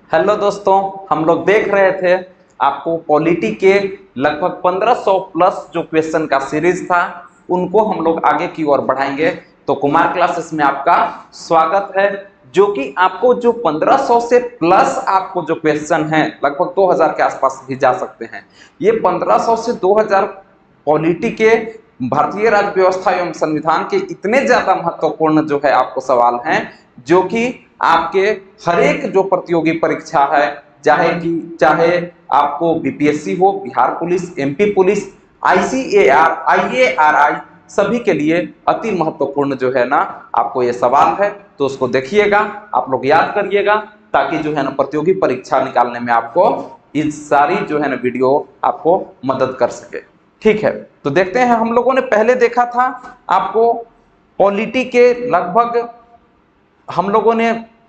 Hello दोस्तों, हम लोग देख रहे थे आपको पॉलिटी के लगभग 1500 प्लस जो क्वेश्चन का सीरीज था उनको हम लोग आगे की ओर बढ़ाएंगे। तो कुमार क्लासेस में आपका स्वागत है, जो कि आपको जो 1500 से प्लस आपको जो क्वेश्चन है लगभग 2000 के आसपास भी जा सकते हैं। ये 1500 से 2000 पॉलिटी के भारतीय राज्य व्यवस्था एवं संविधान के इतने ज्यादा महत्वपूर्ण जो है आपको सवाल हैं, जो कि आपके हर एक जो प्रतियोगी परीक्षा है, चाहे आपको बीपीएससी हो, Bihar police, MP police, ICAR, IARI, सभी के लिए अति महत्वपूर्ण जो है ना आपको ये सवाल है। तो उसको देखिएगा, आप लोग याद करिएगा, ताकि जो है ना प्रतियोगी परीक्षा निकालने में आपको इस सारी जो है ना वीडियो आपको मदद कर सके। ठीक है, तो देखते हैं। हम लोगों ने पहले देखा था आपको पॉलिटी के लगभग हम लोगों ने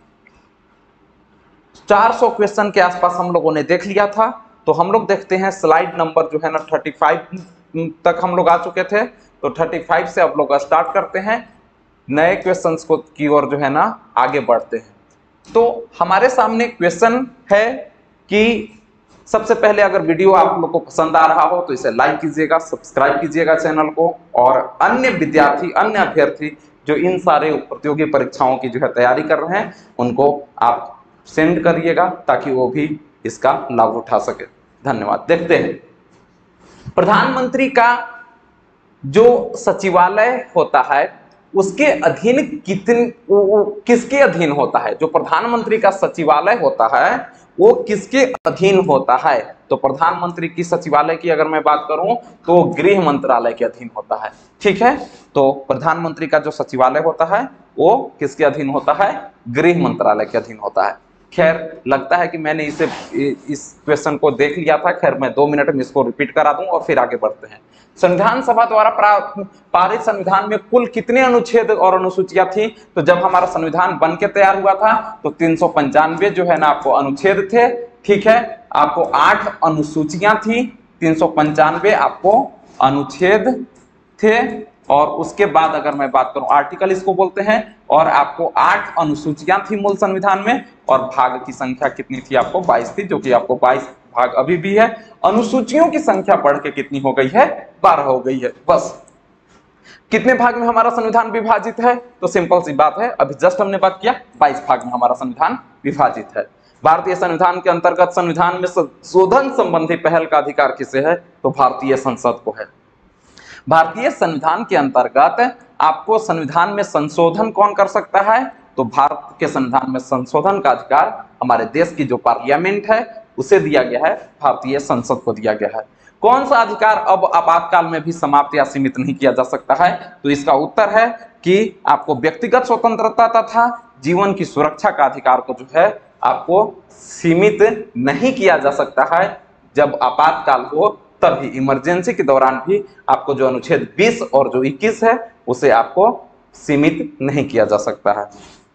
400 क्वेश्चन के आसपास हम लोगों ने देख लिया था। तो हम लोग देखते हैं स्लाइड नंबर जो है ना 35 तक हम लोग आ चुके थे। तो 35 से अब लोग स्टार्ट करते हैं, नए क्वेश्चंस को की ओर जो है ना आगे बढ़ते हैं। तो हमारे सामने क्वेश्चन है कि सबसे पहले अगर वीडियो आप लोग को पसंद आ रहा हो तो इसे लाइक कीजिएगा, सब्सक्राइब कीजिएगा चैनल को, और अन्य विद्यार्थी, अन्य अभ्यर्थी जो इन सारे प्रतियोगी परीक्षाओं की जो है तैयारी कर रहे हैं उनको आप सेंड करिएगा, ताकि वो भी इसका लाभ उठा सके। धन्यवाद। देखते हैं, प्रधानमंत्री का जो सचिवालय होता है उसके अधीन किसके अधीन होता है? जो प्रधानमंत्री का सचिवालय होता है वो किसके अधीन होता है? तो प्रधानमंत्री की सचिवालय की अगर मैं बात करूं तो गृह मंत्रालय के अधीन होता है। ठीक है, तो प्रधानमंत्री का जो सचिवालय होता है वो किसके अधीन होता है? गृह मंत्रालय के अधीन होता है। खैर, लगता है कि मैंने इस क्वेश्चन को देख लिया था। खैर, मैं 2 मिनट में इसको रिपीट करा दूं और फिर आगे बढ़ते हैं। संविधान सभा द्वारा पारित संविधान में कुल कितने अनुच्छेद और अनुसूचियां थी? तो जब हमारा संविधान बन के तैयार हुआ था तो 395 जो है ना आपको अनुच्छेद थे। ठीक है, आपको 8 अनुसूचियां थी, 395 आपको अनुच्छेद थे, और उसके बाद अगर मैं बात करूं आर्टिकल इसको बोलते हैं, और आपको 8 अनुसूचियां थी मूल संविधान में, और भाग की संख्या कितनी थी? आपको 22 थी, जो कि आपको 22 भाग अभी भी है। अनुसूचियों की संख्या बढ़ के कितनी हो गई है? 12 हो गई है। बस कितने भाग में हमारा संविधान विभाजित है? तो सिंपल सी बात है, अभी जस्ट हमने बात किया, 22 भाग में हमारा संविधान विभाजित है। भारतीय संविधान के अंतर्गत संविधान में संशोधन संबंधी पहल का अधिकार किसे है? तो भारतीय संसद को है। भारतीय संविधान के अंतर्गत आपको संविधान में संशोधन कौन कर सकता है? तो भारत के संविधान में संशोधन का अधिकार हमारे देश की जो पार्लियामेंट है उसे दिया गया है, भारतीय संसद को दिया गया है। कौन सा अधिकार अब आपातकाल में भी समाप्त या सीमित नहीं किया जा सकता है? तो इसका उत्तर है कि आपको व्यक्तिगत स्वतंत्रता तथा जीवन की सुरक्षा का अधिकार को जो है आपको सीमित नहीं किया जा सकता है। जब आपातकाल हो तभी, इमरजेंसी के दौरान भी आपको जो अनुच्छेद 20 और जो 21 है उसे आपको सीमित नहीं किया जा सकता है।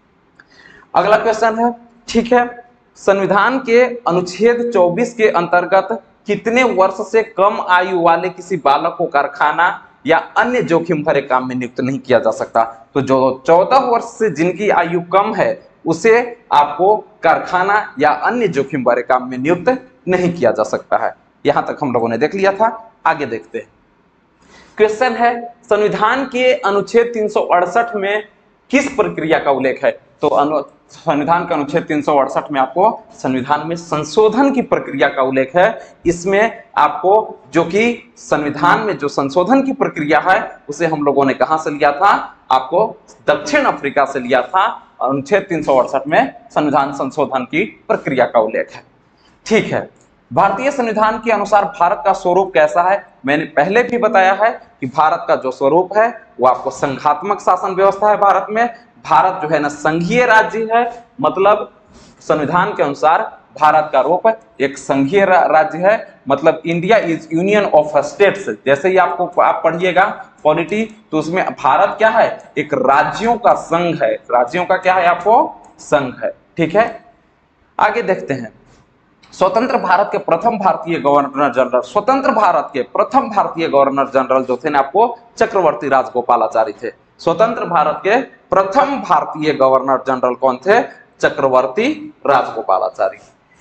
अगला क्वेश्चन है, ठीक है, संविधान के अनुच्छेद 24 के अंतर्गत कितने वर्ष से कम आयु वाले किसी बालक को कारखाना या अन्य जोखिम भरे काम में नियुक्त नहीं किया जा सकता? तो जो 14 वर्ष से जिनकी आयु कम है उसे आपको कारखाना या अन्य जोखिम भरे काम में नियुक्त नहीं किया जा सकता है। यहां तक हम लोगों ने देख लिया था। आगे देखते हैं, क्वेश्चन है, संविधान के अनुच्छेद 368 में किस प्रक्रिया का उल्लेख है? तो संविधान के अनुच्छेद 368 में आपको संविधान में संशोधन की प्रक्रिया का उल्लेख है। इसमें आपको जो कि संविधान में जो संशोधन की प्रक्रिया है उसे हम लोगों ने कहां से लिया था? आपको दक्षिण अफ्रीका से लिया था। अनुच्छेद 368 में संविधान संशोधन की प्रक्रिया का उल्लेख है। ठीक है, भारतीय संविधान के अनुसार भारत का स्वरूप कैसा है? मैंने पहले भी बताया है कि भारत का जो स्वरूप है वो आपको संघात्मक शासन व्यवस्था है। भारत में, भारत जो है ना संघीय राज्य है, मतलब संविधान के अनुसार भारत का रूप एक संघीय राज्य है। मतलब India is union of states. जैसे ही आप पढ़िएगा पॉलिटी, तो उसमें भारत क्या है? एक राज्यों का संघ है। राज्यों का क्या है? आपको संघ है। ठीक है, आगे देखते हैं। स्वतंत्र भारत के प्रथम भारतीय गवर्नर जनरल, स्वतंत्र भारत के प्रथम भारतीय गवर्नर जनरल जो थे ना आपको चक्रवर्ती राजगोपालाचारी थे। स्वतंत्र भारत के प्रथम भारतीय गवर्नर जनरल कौन थे? चक्रवर्ती राजगोपालाचारी।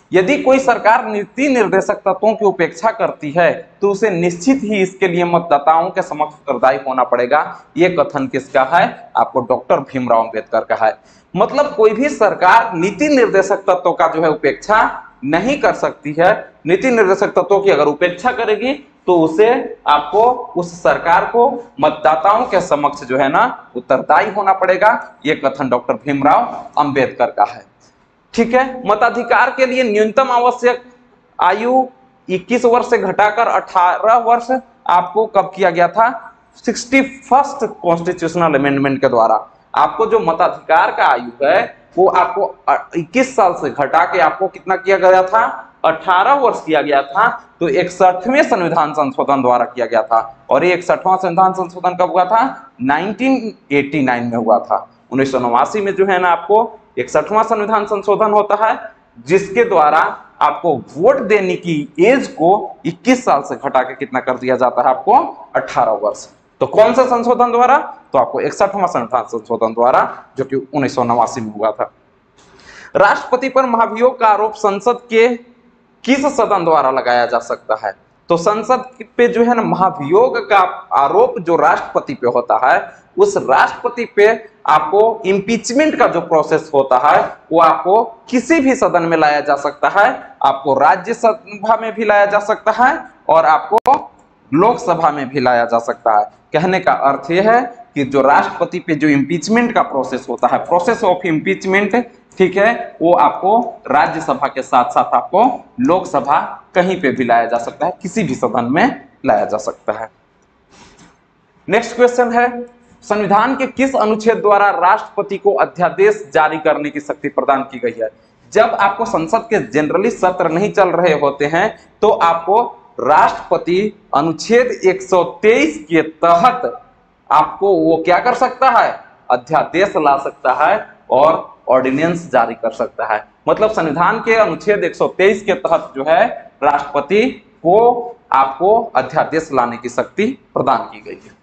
यदि कोई सरकार नीति निर्देशक तत्वों की उपेक्षा करती है तो उसे निश्चित ही इसके लिए मतदाताओं के समक्ष उत्तरदायी होना पड़ेगा। ये कथन किसका है? आपको डॉक्टर भीमराव अंबेडकर का है। मतलब कोई भी सरकार नीति निर्देशक तत्वों का जो है उपेक्षा नहीं कर सकती है। नीति निर्देशक तत्वों की अगर उपेक्षा करेगी तो उसे आपको उस सरकार को मतदाताओं के समक्ष जो है ना उत्तरदायी होना पड़ेगा। ये कथन डॉक्टर भीमराव अंबेडकर का है। ठीक है। मताधिकार के लिए न्यूनतम आवश्यक आयु 21 वर्ष से घटाकर 18 वर्ष आपको कब किया गया था? 61st कॉन्स्टिट्यूशनल अमेंडमेंट के द्वारा। आपको जो मताधिकार का आयु है वो आपको 21 साल से घटा के आपको कितना किया गया था? 18 वर्ष किया गया था। तो 61वें संविधान संशोधन द्वारा किया गया था। और ये 61वां संविधान संशोधन कब हुआ था? 1989 में हुआ था। 1989 में जो है ना आपको 61वां संविधान संशोधन होता है, जिसके द्वारा आपको वोट देने की एज को 21 साल से घटा के कितना कर दिया जाता है? आपको 18 वर्ष। तो कौन सा संशोधन द्वारा? तो आपको 61वां संविधान संशोधन द्वारा, जो कि 1989 में हुआ था। राष्ट्रपति पर महाभियोग का आरोप संसद के किस सदन द्वारा लगाया जा सकता है? तो संसद पे जो है ना महाभियोग का आरोप जो राष्ट्रपति पे होता है, उस राष्ट्रपति पे आपको इम्पीचमेंट का जो प्रोसेस होता है वो आपको किसी भी सदन में लाया जा सकता है। आपको राज्यसभा में भी लाया जा सकता है और आपको लोकसभा में भी लाया जा सकता है। कहने का अर्थ यह है कि जो राष्ट्रपति पे जो इम्पीचमेंट का प्रोसेस होता है, प्रोसेस ऑफ इम्पीचमेंट, ठीक है, वो आपको राज्यसभा के साथ साथ आपको लोकसभा कहीं पे भी लाया जा सकता है, किसी भी सदन में लाया जा सकता है। नेक्स्ट क्वेश्चन है, संविधान के किस अनुच्छेद द्वारा राष्ट्रपति को अध्यादेश जारी करने की शक्ति प्रदान की गई है? जब आपको संसद के जनरली सत्र नहीं चल रहे होते हैं तो आपको राष्ट्रपति अनुच्छेद 123 के तहत आपको वो क्या कर सकता है? अध्यादेश ला सकता है और ऑर्डिनेंस जारी कर सकता है। मतलब संविधान के अनुच्छेद 123 के तहत जो है राष्ट्रपति को आपको अध्यादेश लाने की शक्ति प्रदान की गई है।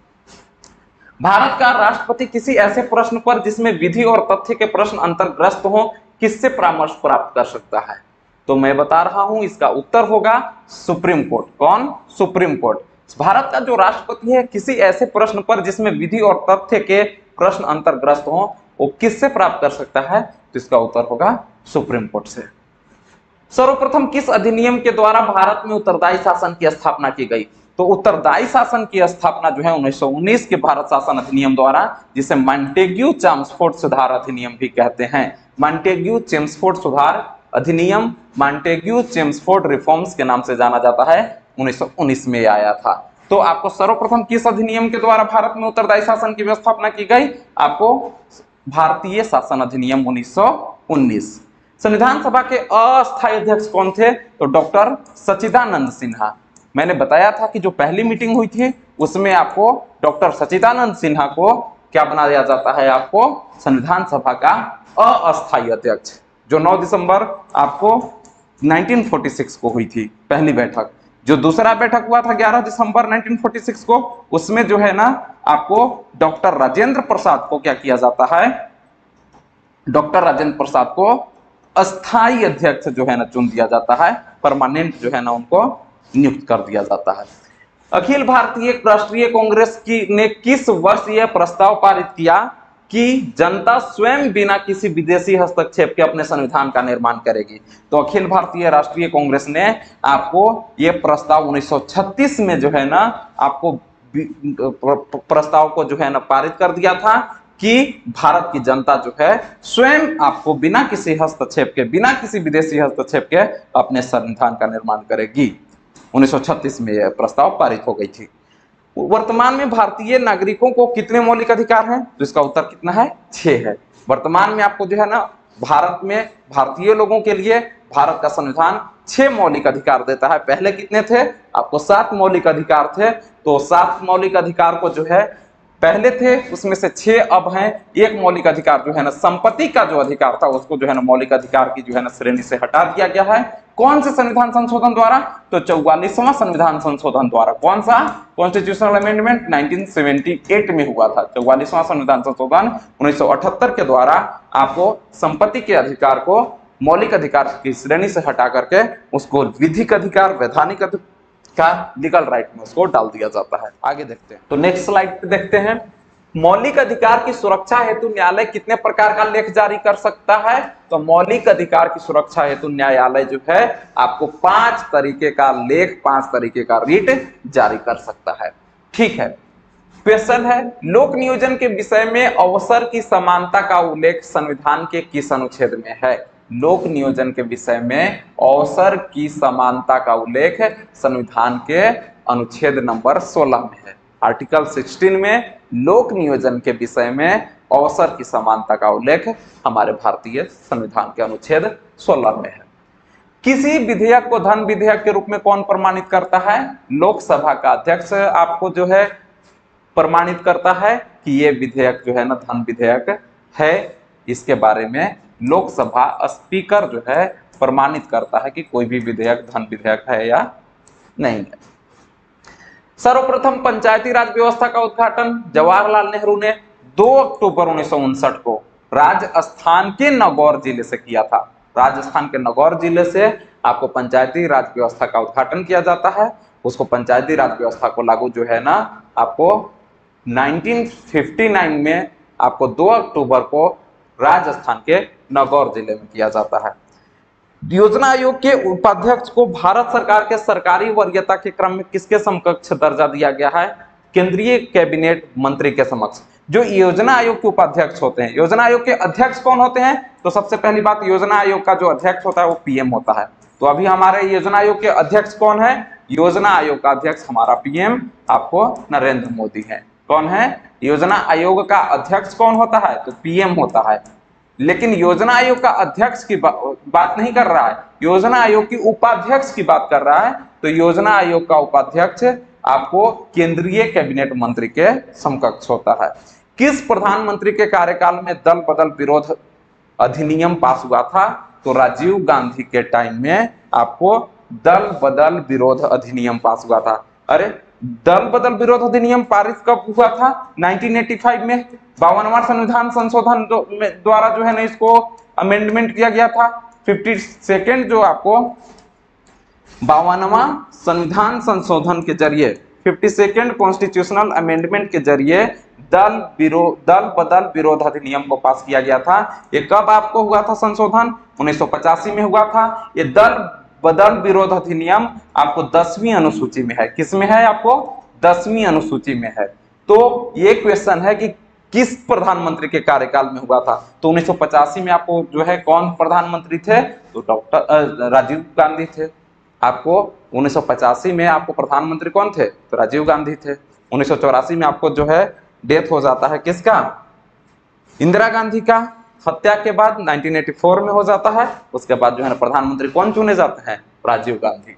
भारत का राष्ट्रपति किसी ऐसे प्रश्न पर जिसमें विधि और तथ्य के प्रश्न अंतर्ग्रस्त हो किससे परामर्श प्राप्त कर सकता है? तो मैं बता रहा हूं, इसका उत्तर होगा सुप्रीम कोर्ट। कौन? Supreme court. भारत का जो राष्ट्रपति है किसी ऐसे प्रश्न पर जिसमें विधि और तथ्य के प्रश्न अंतर्ग्रस्त हो वो किससे प्राप्त कर सकता है? तो इसका उत्तर होगा सुप्रीम कोर्ट से। सर्वप्रथम किस अधिनियम के द्वारा भारत में उत्तरदायी शासन की स्थापना की गई? तो उत्तरदायी शासन की स्थापना जो है 1919 के भारत शासन अधिनियम द्वारा, जिसे मॉन्टेग्यू चेम्सफोर्ड सुधार अधिनियम भी कहते हैं। मॉन्टेग्यू चेम्सफोर्ड सुधार अधिनियम मॉन्टेग्यू चेम्सफोर्ड रिफॉर्म्स के नाम से जाना जाता है, 1919 में आया था। तो आपको सर्वप्रथम किस अधिनियम के द्वारा भारत में उत्तरदायी शासन की व्यवस्थापना की गई? आपको भारतीय शासन अधिनियम 1919। संविधान सभा के अस्थायी अध्यक्ष कौन थे? तो डॉक्टर सच्चिदानंद सिन्हा। मैंने बताया था कि जो पहली मीटिंग हुई थी उसमें आपको डॉक्टर सच्चिदानंद सिन्हा को क्या बनाया जाता है? आपको संविधान सभा का अस्थायी अध्यक्ष, जो 9 दिसंबर आपको 1946 को हुई थी पहली बैठक। जो दूसरा बैठक हुआ था 11 दिसंबर 1946 को, उसमें जो है ना आपको डॉक्टर राजेंद्र प्रसाद को क्या किया जाता है? डॉक्टर राजेंद्र प्रसाद को अस्थायी अध्यक्ष जो है ना चुन दिया जाता है, परमानेंट जो है ना उनको नियुक्त कर दिया जाता है। अखिल भारतीय राष्ट्रीय कांग्रेस ने किस वर्ष यह प्रस्ताव पारित किया कि जनता स्वयं बिना किसी विदेशी हस्तक्षेप के अपने संविधान का निर्माण करेगी? तो अखिल भारतीय राष्ट्रीय कांग्रेस ने आपको यह प्रस्ताव 1936 में जो है ना आपको प्रस्ताव को जो है ना पारित कर दिया था कि भारत की जनता जो है स्वयं आपको बिना किसी हस्तक्षेप के, बिना किसी विदेशी हस्तक्षेप के अपने संविधान का निर्माण करेगी। 1936 में यह प्रस्ताव पारित हो गई थी। वर्तमान में भारतीय नागरिकों को कितने मौलिक अधिकार हैं? तो इसका उत्तर कितना है? 6 है। वर्तमान में आपको जो है ना भारत में भारतीय लोगों के लिए भारत का संविधान 6 मौलिक अधिकार देता है। पहले कितने थे? आपको 7 मौलिक अधिकार थे। तो 7 मौलिक अधिकार को जो है पहले थे उसमें से 6 अब हैं। एक मौलिक अधिकार जो है ना संपत्ति का जो अधिकार था उसको जो है ना मौलिक अधिकार की जो है ना श्रेणी से हटा दिया गया है। कौन से संविधान संशोधन द्वारा? तो 44वां संविधान संशोधन द्वारा। कौन सा? कॉन्स्टिट्यूशनल अमेंडमेंट 1978 में हुआ था। 44वां संविधान संशोधन 1978 के द्वारा आपको संपत्ति के अधिकार को मौलिक अधिकार की श्रेणी से हटा करके उसको विधिक अधिकार, वैधानिक अधिकार, लीगल राइट में उसको डाल दिया जाता है। आगे देखते हैं, तो नेक्स्ट स्लाइड पे देखते हैं, मौलिक अधिकार की सुरक्षा हेतु न्यायालय कितने प्रकार का लेख जारी कर सकता है? तो मौलिक अधिकार की सुरक्षा हेतु न्यायालय जो है आपको 5 तरीके का लेख, 5 तरीके का रीट जारी कर सकता है। ठीक है, क्वेश्चन है, लोक नियोजन के विषय में अवसर की समानता का उल्लेख संविधान के किस अनुच्छेद में है? लोक नियोजन के विषय में अवसर की समानता का उल्लेख संविधान के अनुच्छेद नंबर 16 में है। आर्टिकल 16 में लोक नियोजन के विषय में अवसर की समानता का उल्लेख हमारे भारतीय संविधान के अनुच्छेद 16 में है। किसी विधेयक को धन विधेयक के रूप में कौन प्रमाणित करता है? लोकसभा का अध्यक्ष आपको जो है प्रमाणित करता है कि ये विधेयक जो है ना धन विधेयक है। इसके बारे में लोकसभा स्पीकर जो है प्रमाणित करता है कि कोई भी विधेयक धन विधेयक है या नहीं है। सर्वप्रथम पंचायती राज व्यवस्था का उद्घाटन जवाहरलाल नेहरू ने 2 अक्टूबर 1959 को राजस्थान के नागौर जिले से किया था। राजस्थान के नागौर जिले से आपको पंचायती राज व्यवस्था का उद्घाटन किया जाता है। उसको पंचायती राज व्यवस्था को लागू जो है ना आपको 1959 में आपको 2 अक्टूबर को राजस्थान के नागौर जिले में किया जाता है। योजना आयोग के उपाध्यक्ष को भारत सरकार के सरकारी वरीयता के क्रम में किसके समकक्ष दर्जा दिया गया है? केंद्रीय कैबिनेट मंत्री के समक्ष। जो योजना आयोग के उपाध्यक्ष होते हैं, योजना आयोग के अध्यक्ष कौन होते हैं? तो सबसे पहली बात, योजना आयोग का जो अध्यक्ष होता है वो पीएम होता है। तो अभी हमारे योजना आयोग के अध्यक्ष कौन है? योजना आयोग का अध्यक्ष हमारा पीएम आपको नरेंद्र मोदी है। कौन है? योजना आयोग का अध्यक्ष कौन होता है? तो पीएम होता है। लेकिन योजना आयोग का अध्यक्ष की बात नहीं कर रहा है, योजना आयोग की उपाध्यक्ष की बात कर रहा है। तो योजना आयोग का उपाध्यक्ष आपको केंद्रीय कैबिनेट मंत्री के समकक्ष होता है। किस प्रधानमंत्री के कार्यकाल में दल बदल विरोध अधिनियम पास हुआ था? तो राजीव गांधी के टाइम में आपको दल बदल विरोध अधिनियम पास हुआ था। अरे दल बदल विरोध अधिनियम पारित कब हुआ था? 1985 में 52वां संविधान संशोधन द्वारा जो है ना इसको अमेंडमेंट किया गया था। 52nd जो आपको 52वां संविधान संशोधन के जरिए 52nd कॉन्स्टिट्यूशनल अमेंडमेंट के जरिए दल बदल विरोध अधिनियम को पास किया गया था। ये कब आपको हुआ था संशोधन? 1985 में हुआ था। ये दल बदल विरोध अधिनियम आपको 10वीं अनुसूची में है। किसमें है? आपको 10वीं अनुसूची में है। तो ये क्वेश्चन है कि किस प्रधानमंत्री के कार्यकाल में हुआ था? तो 1985 में आपको जो है कौन प्रधानमंत्री थे? तो डॉक्टर राजीव गांधी थे। आपको 1985 में आपको प्रधानमंत्री कौन थे? तो राजीव गांधी थे। 1984 में आपको जो है डेथ हो जाता है किसका? इंदिरा गांधी का। हत्या के बाद 1984 में हो जाता है। उसके बाद जो है प्रधानमंत्री कौन चुने जाते हैं? राजीव गांधी।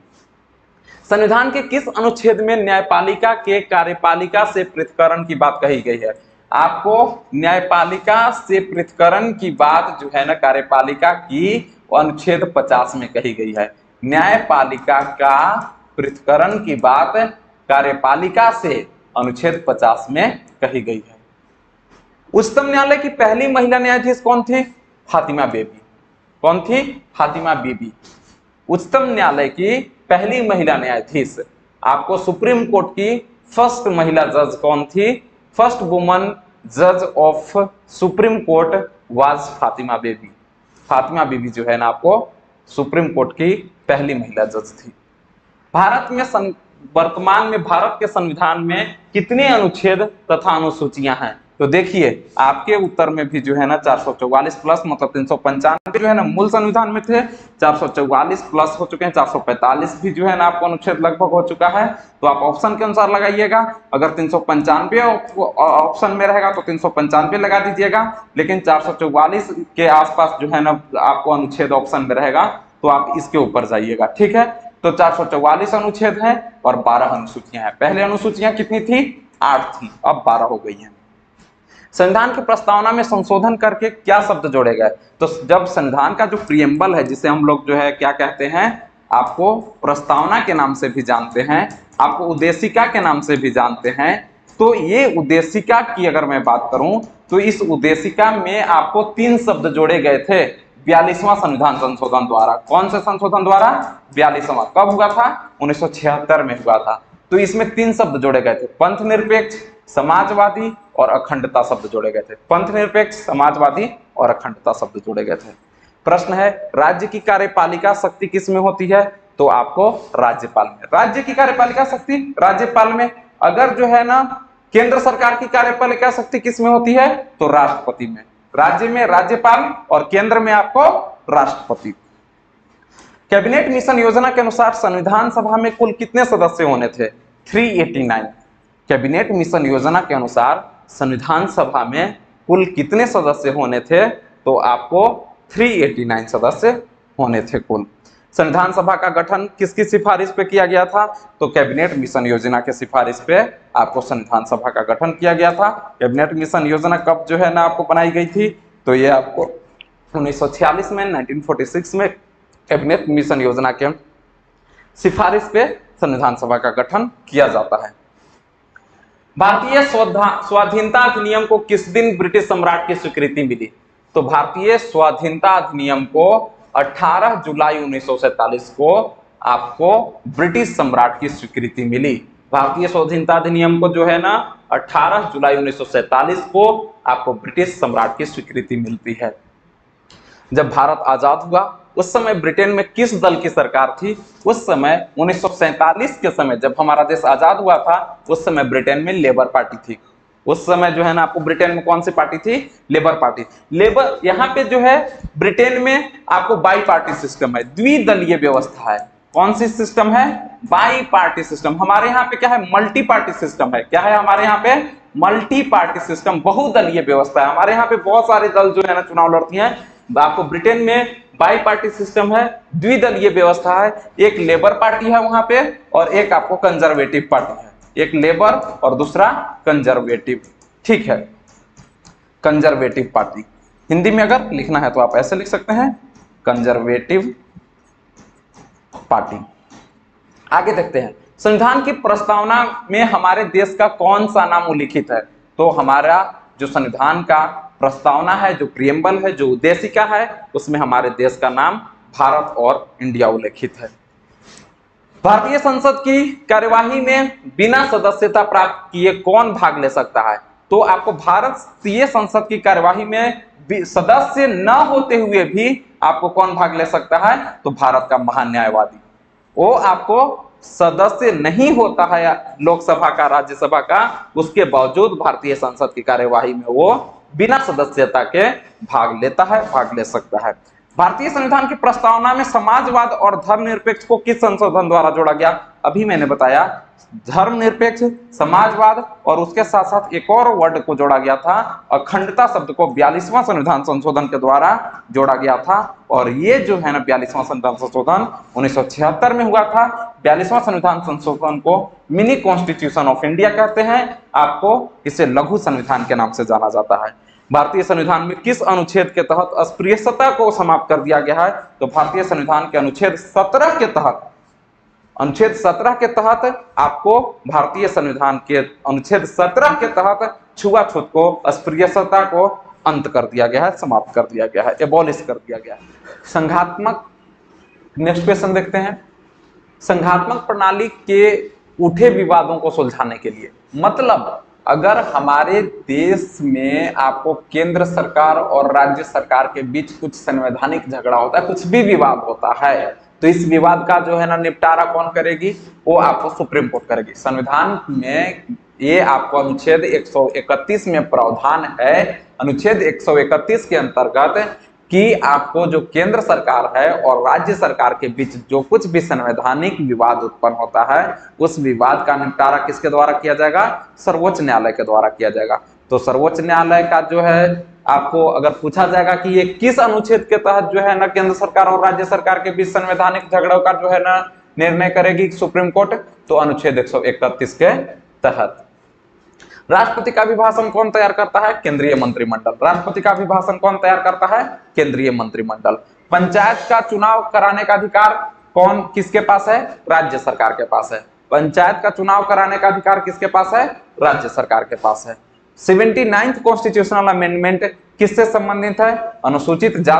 संविधान के किस अनुच्छेद में न्यायपालिका के कार्यपालिका से पृथक्करण की बात कही गई है? आपको न्यायपालिका से पृथक्करण की बात जो है ना कार्यपालिका की अनुच्छेद 50 में कही गई है। न्यायपालिका का पृथक्करण की बात कार्यपालिका से अनुच्छेद 50 में कही गई है। उच्चतम न्यायालय की पहली महिला न्यायाधीश कौन थी? फातिमा बीबी। कौन थी? फातिमा बीबी। उच्चतम न्यायालय की पहली महिला न्यायाधीश। आपको सुप्रीम कोर्ट की फर्स्ट महिला जज कौन थी? फर्स्ट वुमन जज of supreme court was Fatima Beevi. Fatima Beevi जो है ना आपको सुप्रीम कोर्ट की पहली महिला जज थी। भारत में वर्तमान में भारत के संविधान में कितने अनुच्छेद तथा अनुसूचियां हैं? तो देखिए आपके उत्तर में भी जो है ना 444 प्लस मतलब 395 जो है ना मूल संविधान में थे, 444 प्लस हो चुके हैं, 445 भी जो है ना आपको अनुच्छेद लगभग हो चुका है। तो आप ऑप्शन के अनुसार लगाइएगा। अगर 395 ऑप्शन में रहेगा तो 395 लगा दीजिएगा, लेकिन 444 के आसपास जो है ना आपको अनुच्छेद ऑप्शन में रहेगा तो आप इसके ऊपर जाइएगा। ठीक है, तो 444 अनुच्छेद है और 12 अनुसूचियां हैं। पहले अनुसूचियां कितनी थी? 8 थी, अब 12 हो गई हैं। संविधान की प्रस्तावना में संशोधन करके क्या शब्द जोड़े गए? तो जब संविधान का जो प्रियम्बल है, जिसे हम लोग जो है क्या कहते हैं, आपको प्रस्तावना के नाम से भी जानते हैं, आपको उद्देशिका के नाम से भी जानते हैं। तो ये उद्देशिका की अगर मैं बात करूं तो इस उद्देशिका में आपको 3 शब्द जोड़े गए थे 42वां संविधान संशोधन द्वारा। कौन से संशोधन द्वारा? 42वां। कब हुआ था? 1976 में हुआ था। तो इसमें 3 शब्द जोड़े गए थे, पंथ निरपेक्ष, समाजवादी और अखंडता शब्द जोड़े गए थे। पंथ निरपेक्ष, समाजवादी और अखंडता शब्द जोड़े गए थे। प्रश्न है, राज्य की कार्यपालिका शक्ति किस में होती है? तो आपको राज्यपाल में। राज्य की कार्यपालिका शक्ति राज्यपाल में। अगर जो है ना केंद्र सरकार की कार्यपालिका शक्ति किस में होती है? तो राष्ट्रपति में। राज्य में राज्यपाल और केंद्र में आपको राष्ट्रपति। कैबिनेट मिशन योजना के अनुसार संविधान सभा में कुल कितने सदस्य होने थे? 389। कैबिनेट मिशन योजना के अनुसार संविधान सभा में कुल कितने सदस्य होने थे? तो आपको 389 सदस्य होने थे कुल। संविधान सभा का गठन किसकी सिफारिश पे किया गया था? तो कैबिनेट मिशन योजना के सिफारिश पे आपको संविधान सभा का गठन किया गया था। कैबिनेट मिशन योजना कब जो है ना आपको बनाई गई थी? तो ये आपको 1946 में, 1946 में कैबिनेट मिशन योजना के सिफारिश पे संविधान सभा का गठन किया जाता है। भारतीय स्वाधीनता अधिनियम को किस दिन ब्रिटिश सम्राट की स्वीकृति मिली? तो भारतीय स्वाधीनता अधिनियम को 18 जुलाई 1947 को आपको ब्रिटिश सम्राट की स्वीकृति मिली। भारतीय स्वाधीनता अधिनियम को जो है ना 18 जुलाई 1947 को आपको ब्रिटिश सम्राट की स्वीकृति मिलती है। जब भारत आजाद हुआ उस समय ब्रिटेन में किस दल की सरकार थी? उस समय 1947 के समय जब हमारा देश आजाद हुआ था उस समय ब्रिटेन में लेबर पार्टी थी। उस समय जो है ना आपको ब्रिटेन में कौन सी पार्टी थी? Labour party. लेबर यहाँ पे जो है ब्रिटेन में आपको बाई पार्टी सिस्टम है, द्विदलीय व्यवस्था है। कौन सी सिस्टम है? Bi party system. हमारे यहाँ पे क्या है? मल्टी पार्टी सिस्टम है। क्या है हमारे यहाँ पे? मल्टी पार्टी सिस्टम, बहुदलीय व्यवस्था है। हमारे यहाँ पे बहुत सारे दल जो है ना चुनाव लड़ती हैं। आपको ब्रिटेन में बाई पार्टी सिस्टम है, द्विदलीय व्यवस्था है। एक लेबर पार्टी है वहां पे और एक आपको कंजर्वेटिव पार्टी है। एक लेबर और दूसरा कंजर्वेटिव। ठीक है, कंजर्वेटिव पार्टी। हिंदी में अगर लिखना है तो आप ऐसे लिख सकते हैं, कंजर्वेटिव पार्टी। आगे देखते हैं, संविधान की प्रस्तावना में हमारे देश का कौन सा नाम उल्लिखित है? तो हमारा जो संविधान का प्रस्तावना है, जो प्रियम्बल है, जो उद्देशिका है, उसमें हमारे देश का नाम भारत और इंडिया उल्लेखित है। भारतीय संसद की कार्यवाही में बिना सदस्यता प्राप्त किए कौन भाग ले सकता है? तो आपको भारतीय संसद की कार्यवाही में सदस्य न होते हुए भी आपको कौन भाग ले सकता है? तो भारत का महान्यायवादी। वो आपको सदस्य नहीं होता है लोकसभा का, राज्यसभा का, उसके बावजूद भारतीय संसद की कार्यवाही में वो बिना सदस्यता के भाग लेता है, भाग ले सकता है। भारतीय संविधान की प्रस्तावना में समाजवाद और धर्मनिरपेक्ष को किस संशोधन द्वारा जोड़ा गया? अभी मैंने बताया, धर्मनिरपेक्ष, समाजवाद और उसके साथ साथ एक और वर्ड को जोड़ा गया था, अखंडता शब्द को 42वां संविधान संशोधन के द्वारा जोड़ा गया था। और ये जो है ना 42वां संविधान संशोधन 1976 में हुआ था। 42वां संविधान संशोधन को मिनी कॉन्स्टिट्यूशन ऑफ इंडिया कहते हैं। आपको इसे लघु संविधान के नाम से जाना जाता है। भारतीय संविधान में किस अनुच्छेद के तहत अस्पृश्यता को समाप्त कर दिया गया है? तो भारतीय संविधान के अनुच्छेद 17 के तहत, अनुच्छेद 17 के तहत आपको भारतीय संविधान के अनुच्छेद 17 के तहत छुआछूत को, अस्पृश्यता को अंत कर दिया गया है, समाप्त कर दिया गया है, एबॉलिश कर दिया गया है। संघात्मक, नेक्स्ट क्वेश्चन देखते हैं। संघात्मक प्रणाली के उठे विवादों को सुलझाने के लिए, मतलब अगर हमारे देश में आपको केंद्र सरकार और राज्य सरकार के बीच कुछ संवैधानिक झगड़ा होता है, कुछ भी विवाद होता है, तो इस विवाद का जो है ना निपटारा कौन करेगी? वो आपको सुप्रीम कोर्ट करेगी। संविधान में ये आपको अनुच्छेद 131 में प्रावधान है, अनुच्छेद 131 के अंतर्गत, कि आपको जो केंद्र सरकार है और राज्य सरकार के बीच जो कुछ भी संवैधानिक विवाद उत्पन्न होता है, उस विवाद का निपटारा किसके द्वारा किया जाएगा? सर्वोच्च न्यायालय के द्वारा किया जाएगा। तो सर्वोच्च न्यायालय का जो है, आपको अगर पूछा जाएगा कि ये किस अनुच्छेद के तहत जो है ना केंद्र सरकार और राज्य सरकार के बीच संवैधानिक झगड़ों का जो है ना निर्णय करेगी सुप्रीम कोर्ट, तो अनुच्छेद 131 के तहत। राष्ट्रपति का अभिभाषण कौन तैयार करता है? केंद्रीय मंत्रिमंडल। राष्ट्रपति का अभिभाषण कौन तैयार करता है? केंद्रीय मंत्रिमंडल। पंचायत का चुनाव कराने का अधिकार कौन, किसके पास है? राज्य सरकार के पास है। पंचायत का चुनाव कराने का अधिकार किसके पास है? राज्य सरकार के पास है। 79th कॉन्स्टिट्यूशनल अमेंडमेंट किससे संबंधित है? अनुसूचित जाति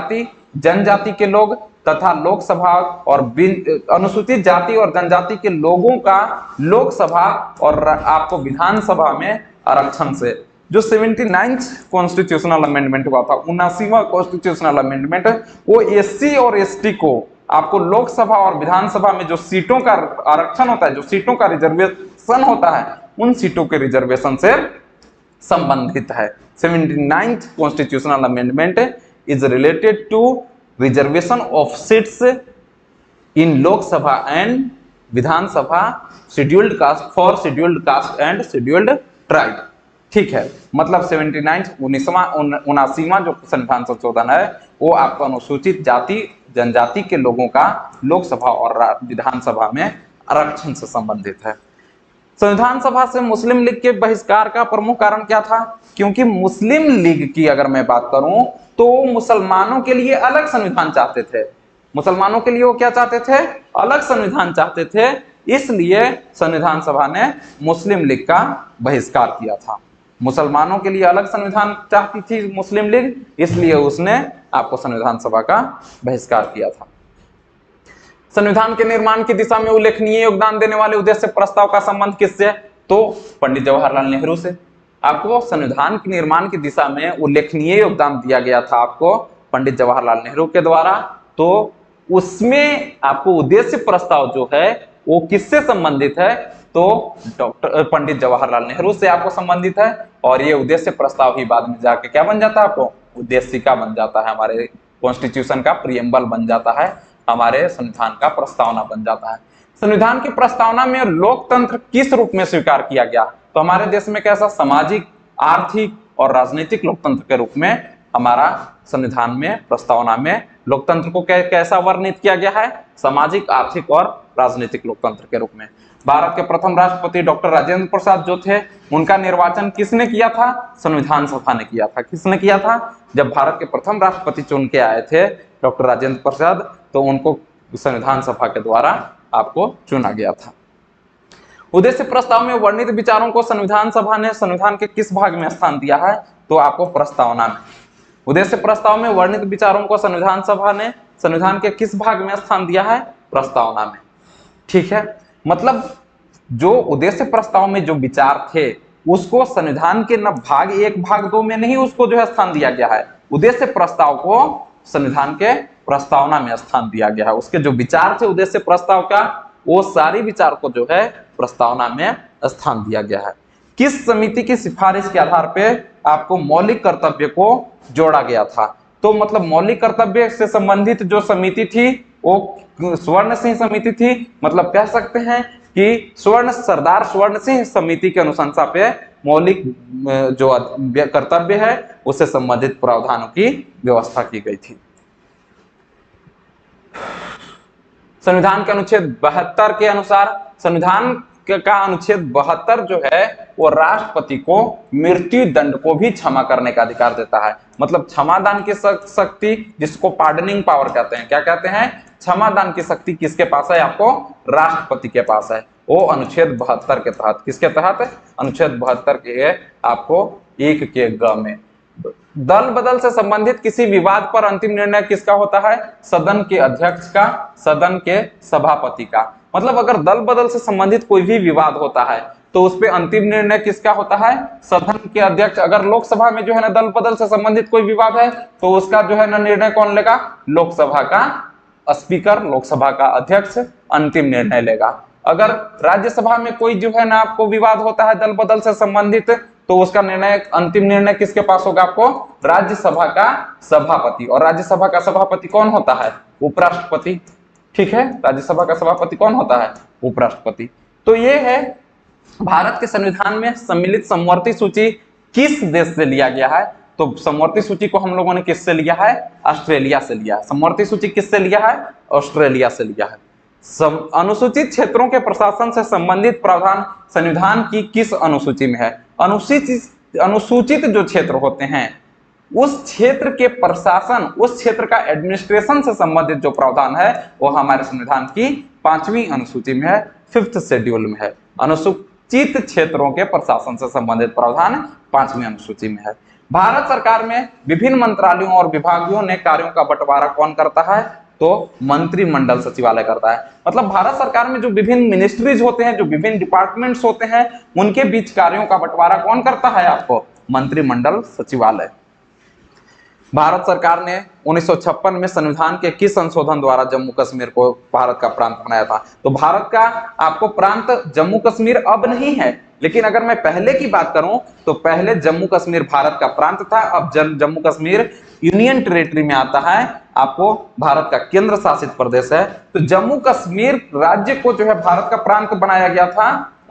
जनजाति के लोग तथा लोकसभा और अनुसूचित जाति और जनजाति के लोगों का लोकसभा और आपको विधानसभा में आरक्षण से जो 79th कॉन्स्टिट्यूशनल अमेंडमेंट हुआ था, 79वां कॉन्स्टिट्यूशनल अमेंडमेंट, वो एससी और एसटी को आपको लोकसभा और विधानसभा में जो सीटों का आरक्षण होता है, जो सीटों का रिजर्वेशन होता है, उन सीटों के रिजर्वेशन से संबंधित है। 79th constitutional amendment is related to reservation of seats in Lok Sabha and Vidhan Sabha scheduled caste for scheduled caste and scheduled tribe. ठीक है, मतलब 79वां जो संविधान संशोधन है वो आपको अनुसूचित जाति जनजाति के लोगों का लोकसभा और विधानसभा में आरक्षण से संबंधित है। संविधान सभा से मुस्लिम लीग के बहिष्कार का प्रमुख कारण क्या था? क्योंकि मुस्लिम लीग की अगर मैं बात करूं तो मुसलमानों के लिए अलग संविधान चाहते थे। मुसलमानों के लिए वो क्या चाहते थे? अलग संविधान चाहते थे। इसलिए संविधान सभा ने मुस्लिम लीग का बहिष्कार किया था। मुसलमानों के लिए अलग संविधान चाहती थी मुस्लिम लीग, इसलिए उसने आपको संविधान सभा का बहिष्कार किया था। संविधान के निर्माण की दिशा में उल्लेखनीय योगदान देने वाले उद्देश्य प्रस्ताव का संबंध किससे? तो पंडित जवाहरलाल नेहरू से। आपको संविधान के निर्माण की दिशा में उल्लेखनीय योगदान दिया गया था आपको पंडित जवाहरलाल नेहरू के द्वारा। तो उसमें आपको उद्देश्य प्रस्ताव जो है वो किससे संबंधित है? तो डॉक्टर पंडित जवाहरलाल नेहरू से आपको संबंधित है। और ये उद्देश्य प्रस्ताव ही बाद में जाके क्या बन जाता है? आपको उद्देशिका बन जाता है, हमारे कॉन्स्टिट्यूशन का प्रियम्बल बन जाता है, हमारे संविधान का प्रस्तावना बन जाता है। संविधान की प्रस्तावना में लोकतंत्र किस रूप में स्वीकार किया गया? तो हमारे देश में कैसा? सामाजिक, आर्थिक और राजनीतिक लोकतंत्र के रूप में हमारा संविधान में प्रस्तावना में लोकतंत्र को कैसा वर्णित किया गया है? सामाजिक, आर्थिक और राजनीतिक लोकतंत्र के रूप में। भारत के प्रथम राष्ट्रपति डॉक्टर राजेंद्र प्रसाद जो थे, उनका निर्वाचन किसने किया था? संविधान सभा ने किया था। किसने किया था? जब भारत के प्रथम राष्ट्रपति चुन के आए थे डॉक्टर राजेंद्र प्रसाद, तो उनको संविधान सभा के द्वारा आपको चुना गया था। उद्देश्य प्रस्ताव में वर्णित विचारों को संविधान सभा ने संविधान के किस भाग में स्थान दिया है? तो आपको प्रस्तावना में। उद्देश्य प्रस्ताव में वर्णित विचारों को संविधान सभा ने संविधान के किस भाग में स्थान दिया है? प्रस्तावना में। ठीक है, मतलब जो उद्देश्य प्रस्ताव में जो विचार थे उसको संविधान के न भाग 1 भाग 2 में नहीं उसको जो है स्थान दिया गया है, उद्देश्य प्रस्ताव को संविधान के प्रस्तावना में स्थान दिया गया है। उसके जो विचार थे उद्देश्य प्रस्ताव का, वो सारी विचार को जो है प्रस्तावना में स्थान दिया गया है। किस समिति की सिफारिश के आधार पे आपको मौलिक कर्तव्य को जोड़ा गया था? तो मतलब मौलिक कर्तव्य से संबंधित जो समिति थी वो स्वर्ण सिंह समिति थी। मतलब कह सकते हैं कि सरदार स्वर्ण सिंह समिति के अनुशंसा पे मौलिक जो कर्तव्य है उससे संबंधित प्रावधानों की व्यवस्था की गई थी। संविधान के अनुच्छेद 72 के अनुसार संविधान का अनुच्छेद 72 जो है वो राष्ट्रपति को मृत्यु दंड को भी क्षमा करने का अधिकार देता है। मतलब क्षमादान की शक्ति, जिसको पार्डनिंग पावर कहते हैं, क्या कहते हैं? क्षमादान की शक्ति किसके पास है? आपको राष्ट्रपति के पास है। वो अनुच्छेद 72 के तहत, किसके तहत? अनुच्छेद 72 के आपको 1 के ग में दल बदल से संबंधित किसी विवाद पर अंतिम निर्णय किसका होता है? सदन के अध्यक्ष का, सदन के सभापति का। मतलब अगर दल बदल से संबंधित कोई भी विवाद होता है तो उस पर अंतिम निर्णय किसका होता है? सदन के अध्यक्ष। अगर लोकसभा में जो है ना दल बदल से संबंधित कोई विवाद है तो उसका जो है ना निर्णय कौन लेगा? लोकसभा का स्पीकर, लोकसभा का अध्यक्ष अंतिम निर्णय लेगा। अगर राज्यसभा में कोई जो है ना आपको विवाद होता है दल बदल से संबंधित, तो उसका निर्णय, अंतिम निर्णय किसके पास होगा? आपको राज्यसभा का सभापति। और राज्यसभा का सभापति कौन होता है? उपराष्ट्रपति। ठीक है, राज्यसभा का सभापति कौन होता है? उपराष्ट्रपति। तो ये है भारत के संविधान में सम्मिलित समवर्ती सूची किस देश से लिया गया है? तो समवर्ती सूची को हम लोगों ने किससे लिया है? ऑस्ट्रेलिया से लिया है। समवर्ती सूची किससे लिया है? ऑस्ट्रेलिया से लिया है। अनुसूचित क्षेत्रों के प्रशासन से संबंधित प्रावधान संविधान की किस अनुसूची में है? अनुसूचित जो क्षेत्र होते हैं उस क्षेत्र के प्रशासन, उस क्षेत्र का एडमिनिस्ट्रेशन से संबंधित जो प्रावधान है वो हमारे संविधान की 5वीं अनुसूची में है, 5th शेड्यूल में है। अनुसूचित क्षेत्रों के प्रशासन से संबंधित प्रावधान 5वीं अनुसूची में है। भारत सरकार में विभिन्न मंत्रालयों और विभागों ने कार्यों का बंटवारा कौन करता है? तो मंत्रिमंडल सचिवालय करता है। मतलब भारत सरकार में जो विभिन्न मिनिस्ट्रीज होते हैं, जो विभिन्न डिपार्टमेंट्स होते हैं, उनके बीच कार्यों का बंटवारा कौन करता है? आपको मंत्रिमंडल सचिवालय। भारत सरकार ने 1956 में संविधान के किस संशोधन द्वारा जम्मू कश्मीर को भारत का प्रांत बनाया था? तो भारत का आपको प्रांत जम्मू कश्मीर अब नहीं है, लेकिन अगर मैं पहले की बात करूं तो पहले जम्मू कश्मीर भारत का प्रांत था। अब जम्मू कश्मीर यूनियन टेरिटरी में आता है, आपको भारत का केंद्र शासित प्रदेश है। तो जम्मू कश्मीर राज्य को जो है भारत का प्रांत बनाया गया था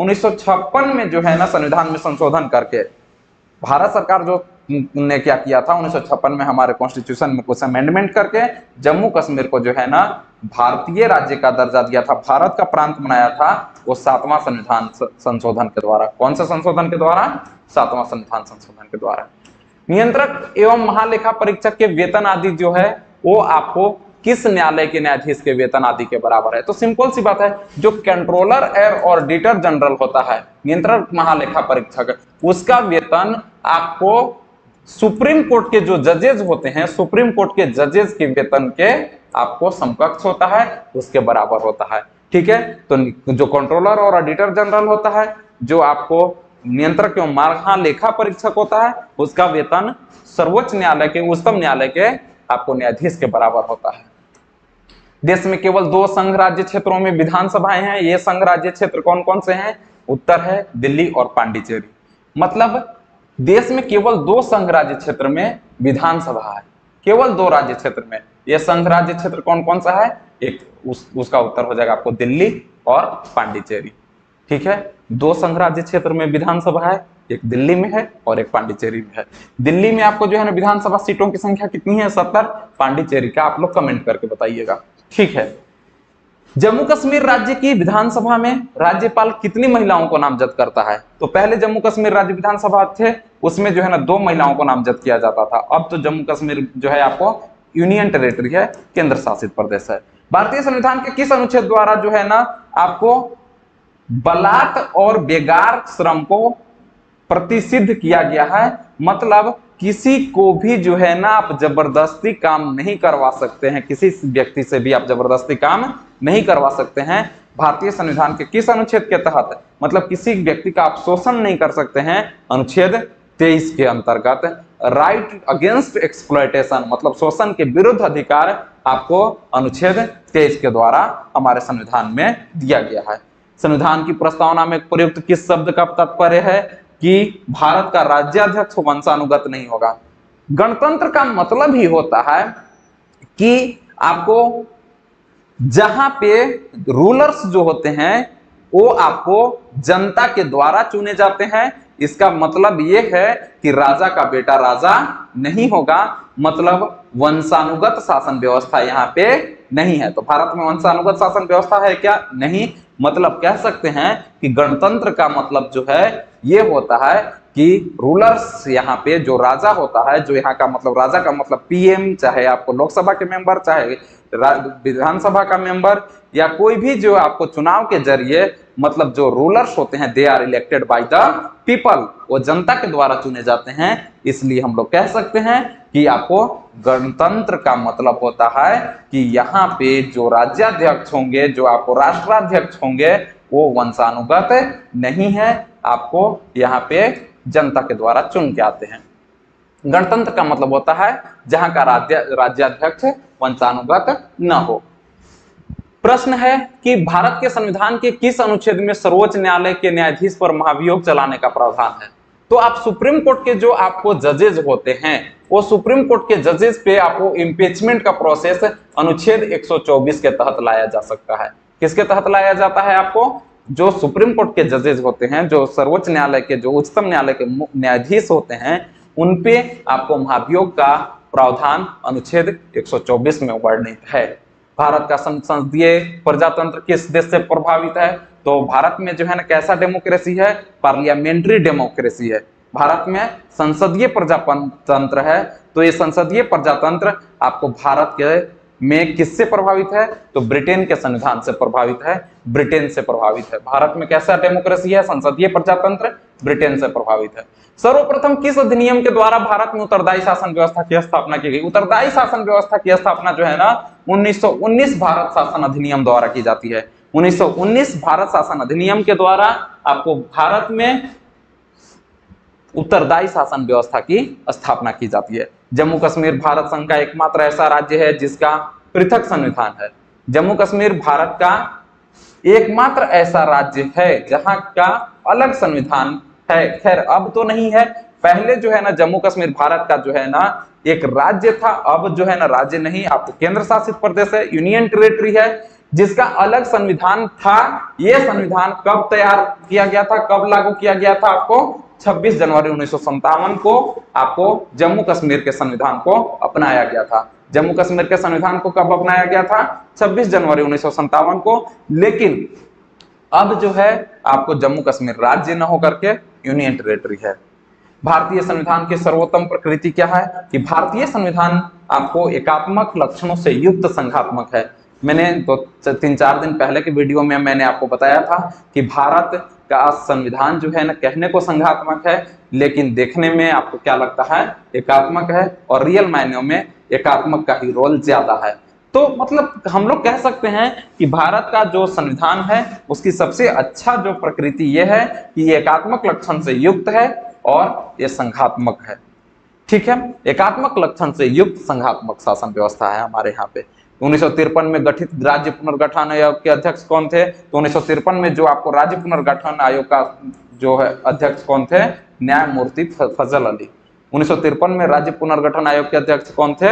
1956 में, जो है ना संविधान में संशोधन करके। भारत सरकार जो ने क्या किया था 1956 में हमारे कॉन्स्टिट्यूशन में कुछ अमेंडमेंट करके जम्मू कश्मीर को जो है ना भारतीय राज्य का दर्जा दिया था, भारत का प्रांत बनाया था, वो 7वां संविधान संशोधन के द्वारा। कौन से संशोधन के द्वारा? 7वां संविधान संशोधन के द्वारा। नियंत्रक एवं महालेखा परीक्षक के वेतन आदि जो है वो आपको किस न्यायालय के न्यायाधीश के वेतन आदि के बराबर है? तो सिंपल सी बात है, जो कंट्रोलर और ऑडिटर जनरल होता है, नियंत्रक महालेखा परीक्षक, उसका वेतन आपको सुप्रीम कोर्ट के जो जजेज होते हैं, सुप्रीम कोर्ट के जजेज के वेतन के आपको समकक्ष होता है, उसके बराबर होता है। ठीक है, तो जो कंट्रोलर और ऑडिटर जनरल होता है, जो आपको नियंत्रक एवं महालेखा परीक्षक होता है, उसका वेतन सर्वोच्च न्यायालय के, उच्चतम न्यायालय के आपको न्यायाधीश के बराबर होता है। देश में केवल 2 संघ राज्य क्षेत्रों में विधानसभाएं हैं। ये संघ राज्य क्षेत्र कौन कौन से हैं? उत्तर है दिल्ली और पांडिचेरी। मतलब देश में केवल 2 संघ राज्य क्षेत्र में विधानसभा है, केवल 2 राज्य क्षेत्र में। ये संघ राज्य क्षेत्र कौन कौन सा है? एक उसका उत्तर हो जाएगा आपको दिल्ली और पांडिचेरी। ठीक है, 2 संघ राज्य क्षेत्र में विधानसभा है, एक दिल्ली में है और एक पांडिचेरी में है। दिल्ली में आपको जो है ना विधानसभा सीटों की संख्या कितनी है? 70। पांडिचेरी का आप लोग कमेंट करके बताइएगा। ठीक है, जम्मू कश्मीर राज्य की विधानसभा में राज्यपाल कितनी महिलाओं को नामजद करता है? तो पहले जम्मू कश्मीर राज्य विधानसभा थे, उसमें जो है ना 2 महिलाओं को नामजद किया जाता था। अब तो जम्मू कश्मीर जो है आपको यूनियन टेरिटरी है, केंद्र शासित प्रदेश है। भारतीय संविधान के किस अनुच्छेद द्वारा जो है ना आपको बलात् और बेगार श्रम को प्रतिषिद्ध किया गया है? मतलब किसी को भी जो है ना आप जबरदस्ती काम नहीं करवा सकते हैं, किसी व्यक्ति से भी आप जबरदस्ती काम नहीं करवा सकते हैं। भारतीय संविधान के किस अनुच्छेद के तहत? मतलब किसी व्यक्ति का आप शोषण नहीं कर सकते हैं, अनुच्छेद 23 के अंतर्गत। राइट अगेंस्ट एक्सप्लॉयटेशन, मतलब शोषण के विरुद्ध अधिकार आपको अनुच्छेद 23 के द्वारा हमारे संविधान में दिया गया है। संविधान की प्रस्तावना में प्रयुक्त किस शब्द का तात्पर्य है कि भारत का राज्याध्यक्ष वंशानुगत नहीं होगा? गणतंत्र का मतलब ही होता है कि आपको जहां पे रूलर्स जो होते हैं वो आपको जनता के द्वारा चुने जाते हैं। इसका मतलब ये है कि राजा का बेटा राजा नहीं होगा, मतलब वंशानुगत शासन व्यवस्था यहाँ पे नहीं है। तो भारत में वंशानुगत शासन व्यवस्था है क्या? नहीं। मतलब कह सकते हैं कि गणतंत्र का मतलब जो है ये होता है कि रूलर्स यहाँ पे जो राजा होता है, जो यहाँ का मतलब राजा का मतलब पीएम, चाहे आपको लोकसभा के मेंबर, चाहे विधानसभा का मेंबर, या कोई भी जो आपको चुनाव के जरिए मतलब जो रूलर्स होते हैं, they are elected by the people, वो जनता के द्वारा चुने जाते हैं। इसलिए हम लोग कह सकते हैं कि आपको गणतंत्र का मतलब होता है कि यहाँ पे जो राज्याध्यक्ष होंगे, जो आपको राष्ट्राध्यक्ष होंगे, वो वंशानुगत नहीं है, आपको यहाँ पे जनता के द्वारा चुन के आते हैं। गणतंत्र का मतलब होता है जहां का राज्याध्यक्ष वंशानुगत न हो। प्रश्न है कि भारत के संविधान के किस अनुच्छेद में सर्वोच्च न्यायालय के न्यायाधीश पर महाभियोग चलाने का प्रावधान है? तो आप सुप्रीम कोर्ट के जो आपको जजेज होते हैं, वो सुप्रीम कोर्ट के जजेस पे आपको इम्पीचमेंट का प्रोसेस अनुच्छेद 124 के तहत लाया जा सकता है। किसके तहत लाया जाता है? आपको जो सुप्रीम कोर्ट के जजेस होते हैं, जो सर्वोच्च न्यायालय के, जो उच्चतम न्यायालय के न्यायाधीश होते हैं, उनपे आपको महाभियोग का प्रावधान अनुच्छेद 124 में वर्णित है। भारत का संसदीय प्रजातंत्र किस देश से प्रभावित है? तो भारत में जो है ना कैसा डेमोक्रेसी है? पार्लियामेंट्री डेमोक्रेसी है। भारत में संसदीय प्रजातंत्र है। तो ये संसदीय प्रजातंत्र आपको भारत के में किससे प्रभावित है? तो ब्रिटेन के संविधान से प्रभावित है, ब्रिटेन से प्रभावित है। भारत में कैसा डेमोक्रेसी है? संसदीय प्रजातंत्र, ब्रिटेन से प्रभावित है। सर्वप्रथम किस अधिनियम के द्वारा भारत में उत्तरदायी शासन व्यवस्था की स्थापना की गई? उत्तरदायी शासन व्यवस्था की स्थापना जो है ना 1919 भारत शासन अधिनियम द्वारा की जाती है। 1919 भारत शासन अधिनियम के द्वारा आपको भारत में उत्तरदायी शासन व्यवस्था की स्थापना की जाती है। जम्मू कश्मीर भारत संघ का एकमात्र ऐसा राज्य है जिसका पृथक संविधान है। जम्मू कश्मीर भारत का एकमात्र ऐसा राज्य है जहां का अलग संविधान है। खैर अब तो नहीं है, पहले जो है ना जम्मू कश्मीर भारत का जो है ना एक राज्य था, अब जो है ना राज्य नहीं, आपको केंद्र शासित प्रदेश है, यूनियन टेरिटरी है जिसका अलग संविधान था। यह संविधान कब तैयार किया गया था, कब लागू किया गया था? आपको 26 जनवरी 1957 को आपको जम्मू कश्मीर के संविधान को अपनाया गया था। जम्मू कश्मीर के संविधान को कब अपनाया गया था? 26 जनवरी 1957 को। लेकिन अब जो है आपको जम्मू कश्मीर राज्य न होकर के यूनियन टेरिटरी है। भारतीय संविधान की सर्वोत्तम प्रकृति क्या है? कि भारतीय संविधान आपको एकात्मक लक्षणों से युक्त संघात्मक है। मैंने 3-4 दिन पहले के वीडियो में मैंने आपको बताया था कि भारत का संविधान जो है ना कहने को संघात्मक है, लेकिन देखने में आपको क्या लगता है? एकात्मक है, और रियल मायनों में एकात्मक का ही रोल ज्यादा है। तो मतलब हम लोग कह सकते हैं कि भारत का जो संविधान है उसकी सबसे अच्छा जो प्रकृति यह है कि ये एकात्मक लक्षण से युक्त है और ये संघात्मक है। ठीक है, एकात्मक लक्षण से युक्त संघात्मक शासन व्यवस्था है हमारे यहाँ पे। 1953 में गठित राज्य पुनर्गठन आयोग के अध्यक्ष कौन थे? तो 1953 में जो आपको राज्य पुनर्गठन आयोग का जो है अध्यक्ष कौन थे? न्यायमूर्ति फजल अली। 1953 में राज्य पुनर्गठन आयोग के अध्यक्ष कौन थे?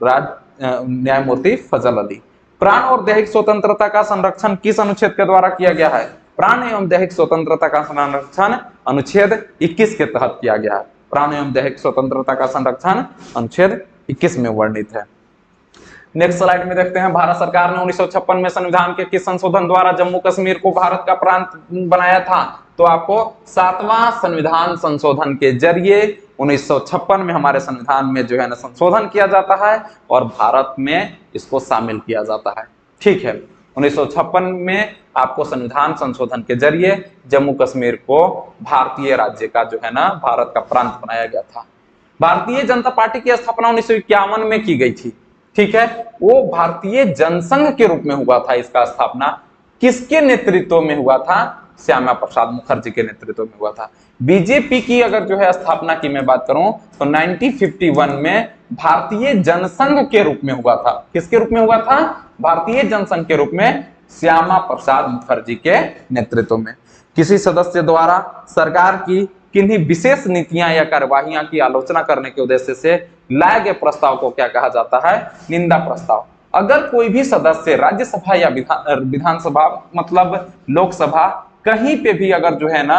न्यायमूर्ति फजल अली। प्राण और दैहिक स्वतंत्रता का संरक्षण किस अनुच्छेद के द्वारा किया गया है? प्राण एवं दैहिक स्वतंत्रता का संरक्षण अनुच्छेद 21 के तहत किया गया है। प्राण एवं दैहिक स्वतंत्रता का संरक्षण अनुच्छेद 21 में वर्णित है। नेक्स्ट स्लाइड में देखते हैं, भारत सरकार ने 1956 में संविधान के किस संशोधन द्वारा जम्मू कश्मीर को भारत का प्रांत बनाया था? तो आपको 7वां संविधान संशोधन के जरिए 1956 में हमारे संविधान में जो है ना संशोधन किया जाता है और भारत में इसको शामिल किया जाता है। ठीक है, 1956 में आपको संविधान संशोधन के जरिए जम्मू कश्मीर को भारतीय राज्य का जो है ना भारत का प्रांत बनाया गया था। भारतीय जनता पार्टी की स्थापना 1951 में की गई थी। ठीक है, वो भारतीय जनसंघ के रूप में हुआ था। इसका स्थापना किसके नेतृत्व में हुआ था? श्यामा प्रसाद मुखर्जी के नेतृत्व में हुआ था। बीजेपी की अगर जो है स्थापना की मैं बात करूं तो 1951 में भारतीय जनसंघ के रूप में हुआ था। किसके रूप में हुआ था? भारतीय जनसंघ के रूप में श्यामा प्रसाद मुखर्जी के नेतृत्व में। किसी सदस्य द्वारा सरकार की किन्हीं विशेष नीतियां या कार्यवाहियां की आलोचना करने के उद्देश्य से लाए गए प्रस्ताव को क्या कहा जाता है? निंदा प्रस्ताव। अगर कोई भी सदस्य राज्यसभा या विधानसभा मतलब लोकसभा कहीं पे भी अगर जो है ना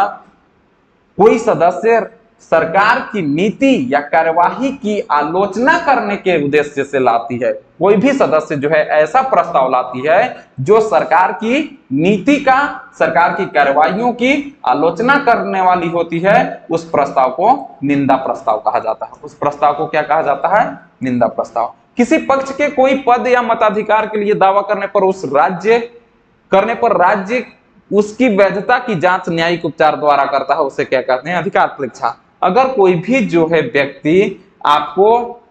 कोई सदस्य सरकार की नीति या कार्यवाही की आलोचना करने के उद्देश्य से लाती है, कोई भी सदस्य जो है ऐसा प्रस्ताव लाती है जो सरकार की नीति का, सरकार की कार्यवाहियों की आलोचना करने वाली होती है, उस प्रस्ताव को निंदा प्रस्ताव कहा जाता है। उस प्रस्ताव को क्या कहा जाता है? निंदा प्रस्ताव। किसी पक्ष के कोई पद या मताधिकार के लिए दावा करने पर राज्य उसकी वैधता की जांच न्यायिक उपचार द्वारा करता है, उसे क्या कहते हैं? अधिकार परीक्षा। अगर कोई भी जो है व्यक्ति आपको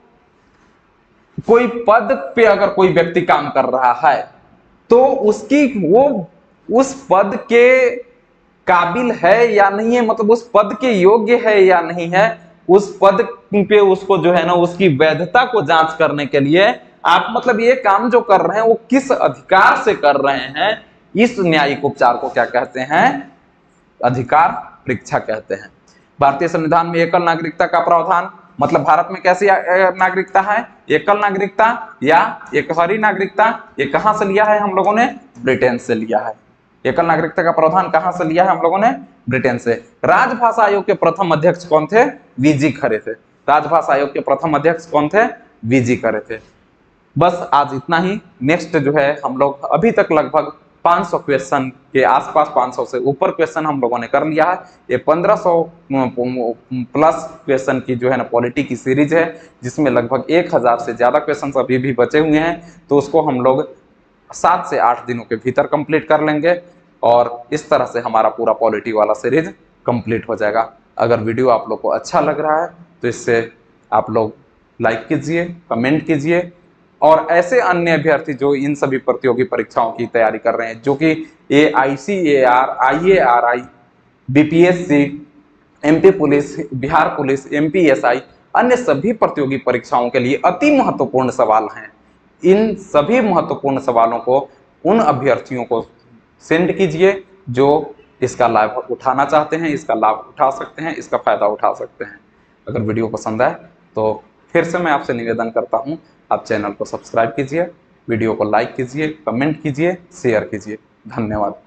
कोई पद पे अगर कोई व्यक्ति काम कर रहा है तो उसकी वो उस पद के काबिल है या नहीं है, मतलब उस पद के योग्य है या नहीं है, उस पद पे उसको जो है ना उसकी वैधता को जांच करने के लिए आप मतलब ये काम जो कर रहे हैं वो किस अधिकार से कर रहे हैं, इस न्यायिक उपचार को क्या कहते हैं? अधिकार परीक्षा कहते हैं। भारतीय संविधान में एकल नागरिकता का प्रावधान, मतलब भारत में कैसी नागरिकता है? एकल नागरिकता या एकहरी नागरिकता। ये कहां से लिया है हम लोगों ने? ब्रिटेन से लिया है। एकल नागरिकता का प्रावधान कहां से लिया है हम लोगों ने? ब्रिटेन से। राजभाषा आयोग के प्रथम अध्यक्ष कौन थे? वीजी खरे थे। राजभाषा आयोग के प्रथम अध्यक्ष कौन थे? वीजी खरे थे। बस आज इतना ही। नेक्स्ट जो है हम लोग अभी तक लगभग 500 क्वेश्चन के आसपास, 500 से ऊपर क्वेश्चन हम लोगों ने कर लिया है। ये 1500 प्लस क्वेश्चन की जो है ना पॉलिटी की सीरीज है, जिसमें लगभग 1000 से ज्यादा क्वेश्चन अभी भी बचे हुए हैं। तो उसको हम लोग 7 से 8 दिनों के भीतर कंप्लीट कर लेंगे और इस तरह से हमारा पूरा पॉलिटी वाला सीरीज कंप्लीट हो जाएगा। अगर वीडियो आप लोग को अच्छा लग रहा है तो इससे आप लोग लाइक कीजिए, कमेंट कीजिए, और ऐसे अन्य अभ्यर्थी जो इन सभी प्रतियोगी परीक्षाओं की तैयारी कर रहे हैं, जो कि AICAR, IARI, BPSC, MP police, Bihar police, MPSI, अन्य सभी प्रतियोगी परीक्षाओं के लिए अति महत्वपूर्ण सवाल हैं। इन सभी महत्वपूर्ण सवालों को उन अभ्यर्थियों को सेंड कीजिए जो इसका लाभ उठाना चाहते हैं, इसका लाभ उठा सकते हैं, इसका फायदा उठा सकते हैं। अगर वीडियो पसंद आए तो फिर से मैं आपसे निवेदन करता हूं, आप चैनल को सब्सक्राइब कीजिए, वीडियो को लाइक कीजिए, कमेंट कीजिए, शेयर कीजिए। धन्यवाद।